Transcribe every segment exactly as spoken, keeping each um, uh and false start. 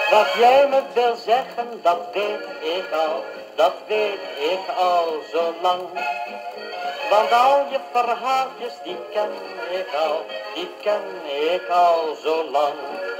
Wat jij me wil zeggen, dat weet ik al, dat weet ik al zo lang. Want al je verhaaltjes, die ken ik al, die ken ik al zo lang.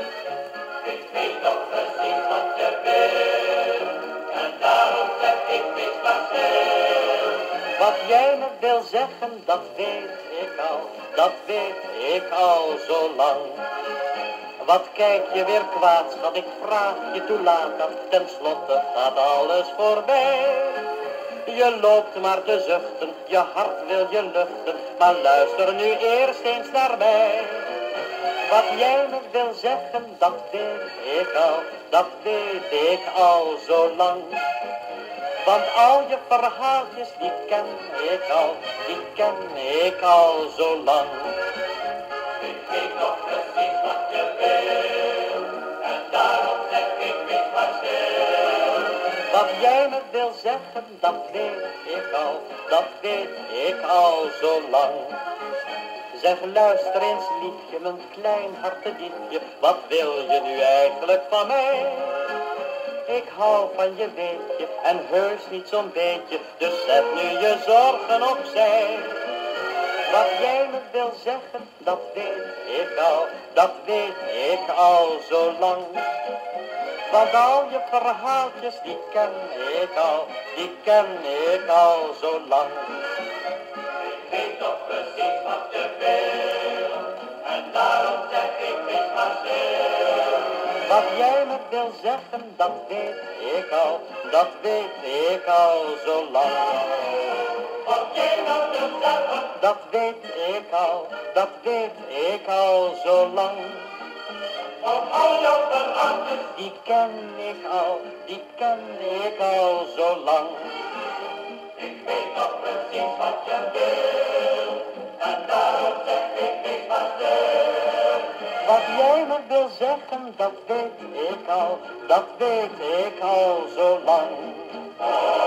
Ik weet nog precies wat je wil, en daarom zeg ik niks maar stil. Wat jij me wil zeggen, dat weet ik al, dat weet ik al zo lang. Wat kijk je weer kwaad, schat, ik vraag je toe laat, dat tenslotte gaat alles voorbij. Je loopt maar te zuchten, je hart wil je luchten, maar luister nu eerst eens naar mij. Wat jij me wil zeggen, dat weet ik al, dat weet ik al zo lang. Want al je verhaaltjes, die ken ik al, die ken ik al zo lang. Ik weet nog precies wat je wil, en daarom zeg ik niks maar stil. Wat jij me wil zeggen, dat weet ik al, dat weet ik al zo lang. Zeg, luister eens liefje, mijn klein hartediefje, wat wil je nu eigenlijk van mij? Ik hou van je, weet je, en heus niet zo'n beetje, dus zet nu je zorgen opzij. Wat jij me wil zeggen, dat weet ik al, dat weet ik al zo lang. Want al je verhaaltjes, die ken ik al, die ken ik al zo lang. Ik weet toch precies wat je wil, en daarom zeg ik niks maar stil. Wat jij me wil zeggen, dat weet ik al, dat weet ik al zo lang. Wat jij nou wil zeggen, dat weet ik al, dat weet ik al zo lang. om al jouw verhaaltjes, Die ken ik al, die ken ik al zo lang. ik weet toch precies wat je wil, en daarom zeg ik niks maar stil. Wat jij me wil zeggen, dat weet ik al, dat weet ik al zo lang.